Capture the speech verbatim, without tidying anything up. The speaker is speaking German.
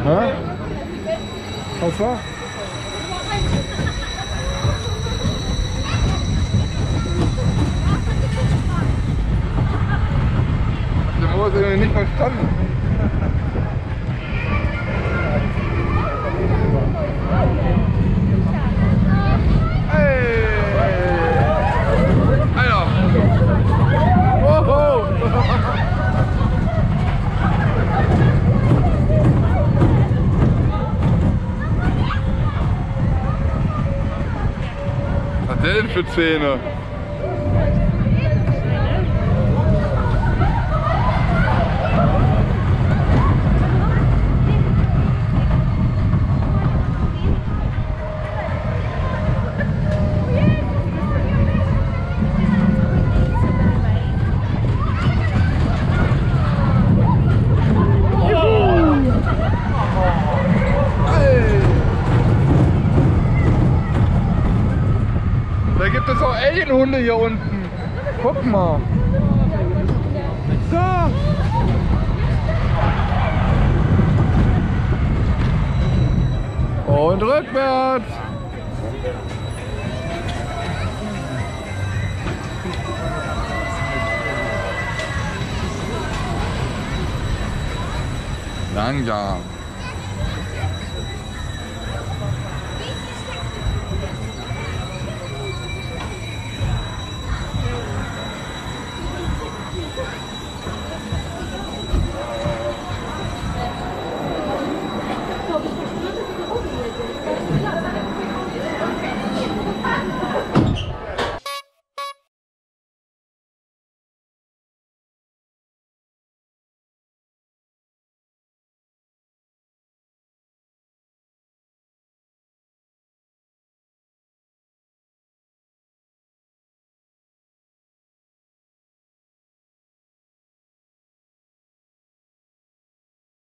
Hä? Was war? Ich habe das nicht verstanden. Hey! Alter! Wow! Was hat der denn für Zähne? Da gibt es auch Alienhunde hier unten. Guck mal. Da. Und rückwärts. Langsam.